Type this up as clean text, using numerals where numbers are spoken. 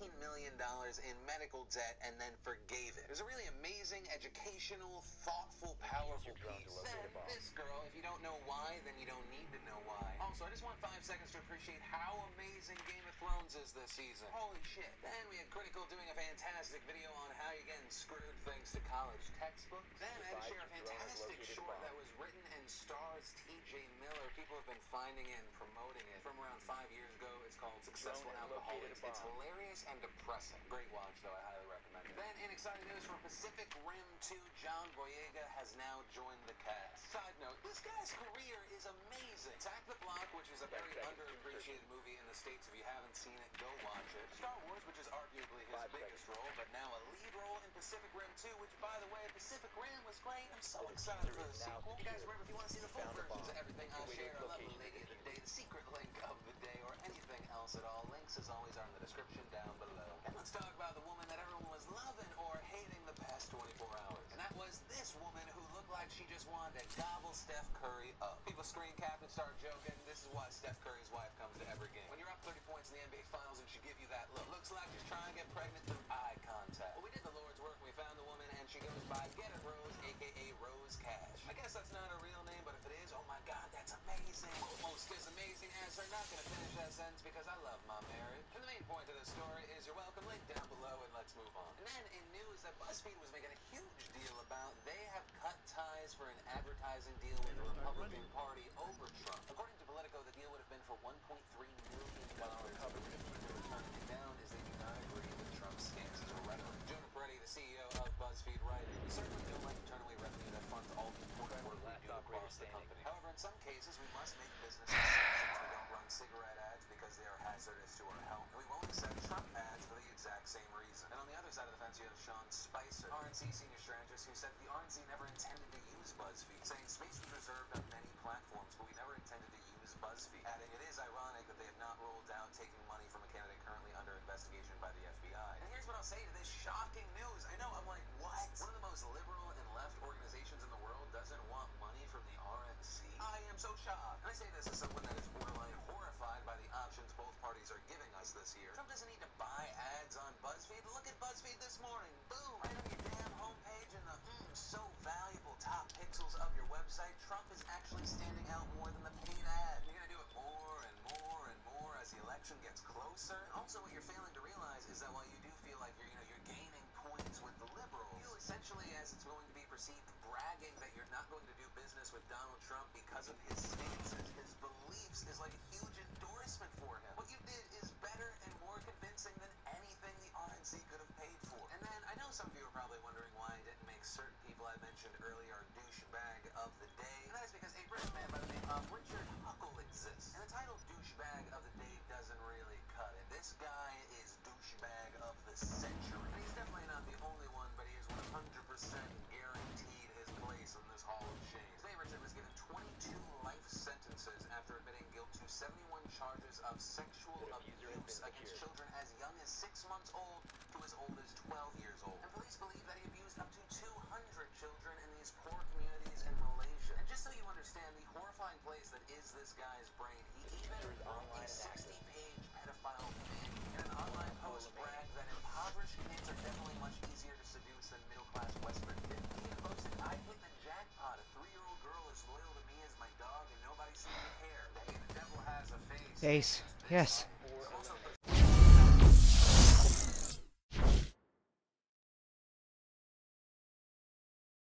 $15 million in medical debt and then forgave it. It was a really amazing, educational, thoughtful, powerful piece. Then this girl, if you don't know why, then you don't need to know why. Also, I just want 5 seconds to appreciate how amazing Game of Thrones is this season. Holy shit. Then we had Critical doing a fantastic video on how you're getting screwed thanks to college textbooks. Then I had to share a fantastic short that was written and stars T.J. Miller. People have been finding it and promoting it from around 5 years ago. It's called Successful Alcoholics. It's hilarious and depressing. Great watch, though. I highly recommend it. Then, in exciting news from Pacific Rim 2, John Boyega has now joined the cast. Side note, this guy's career is amazing. Attack the Block, which is a very underappreciated movie in the States. If you haven't seen it, go watch it. Star Wars, which is arguably his biggest role, but now a lead role in Pacific Rim 2, which, by the way, Pacific Rim was great. I'm so excited for the sequel. You guys remember, if you want to see the full versions of everything I shared, I love the Lady of the Day, the secret link of the day, or anything else at all. Links, as always, are in the description down below. And let's talk about the woman that everyone was loving or hating the past 24 hours. And that was this woman who looked like she just wanted to gobble Steph Curry up. People screen cap and start joking. This is why Steph Curry's wife comes to every game. When you're up 30 points in the NBA Finals and she give you that look, looks like she's trying to get pregnant through eye contact. Well, we did the Lord's work. We found the woman, and she goes by Get It Rose, aka Rose Cash. I guess that's not her real name, but if it is, oh my God, that's amazing. Almost as amazing as her. Not gonna finish that sentence because I love my marriage. And the main point of this story is you're welcome. Link down below, and let's move on. And then in news that BuzzFeed was making a huge deal about, they have cut ties for an advertising deal with the Republican Party over Trump. According to Politico, the deal would have been for $1.3 million. The reason they're turning it down is they do not agree with Trump's stances or rhetoric. Jonah Peretti, the CEO of BuzzFeed, writes, "We certainly don't like to turn away revenue that funds all the important work we do across the company. However, in some cases, we must make business decisions. We don't run cigarette ads because they are hazardous to our health, and we won't accept Trump ads for the exact same reason." And on the other side of the fence, you have Sean Spicer, RNC senior strategist, who said the RNC never intended to use BuzzFeed, saying space was reserved on many platforms, but we never intended to use BuzzFeed, adding it is ironic that they have not ruled out taking money from a candidate currently under investigation by the FBI. And here's what I'll say to this shocking news. I know, I'm like, what? One of the most liberal and left organizations in the world doesn't want money from the RNC? I am so shocked. And I say this as someone that is borderline horrified by the options both parties are giving us this year. Trump doesn't need to buy ads on BuzzFeed. Look at BuzzFeed this morning. Boom! Right on your damn homepage in the so valuable top pixels of your website, Trump is actually standing out more than the paid ad. You're gonna do it more and more and more as the election gets closer. And also what you're failing to realize is that while you do feel like you're gaining points with the liberals, you essentially, as it's going to be perceived, bragging that you're not going to do business with Donald Trump because of his stances, his beliefs, is like a huge endorsement for him. What you did is better and more convincing than anything the RNC could have paid for. And then I know some of you are probably wondering why I didn't make certain people I mentioned earlier douchebag of the day. And that is because a British man by the name of Richard Huckle exists. And the title douchebag of the day doesn't really cut it. This guy is douchebag of the century. And he's definitely not the only one, but he is 100% guaranteed his place in this Hall of Shame. Today, Richard was given 22 life sentences after admitting guilt to 71 charges of sexual abuse against children as young as 6 months old to as old as 12 years old. And police believe that he abused up to 200 children in these poor communities in Malaysia. And just so you understand the horrifying place that is this guy's brain, he even wrote a 60-page pedophile fan in an online post bragged that impoverished kids are definitely much easier to seduce than middle-class Western kids. He even posted, "I hit the jackpot. A 3-year-old girl as loyal to me as my dog, and nobody seemed to care. Hey, the devil has a face. Ace, yes.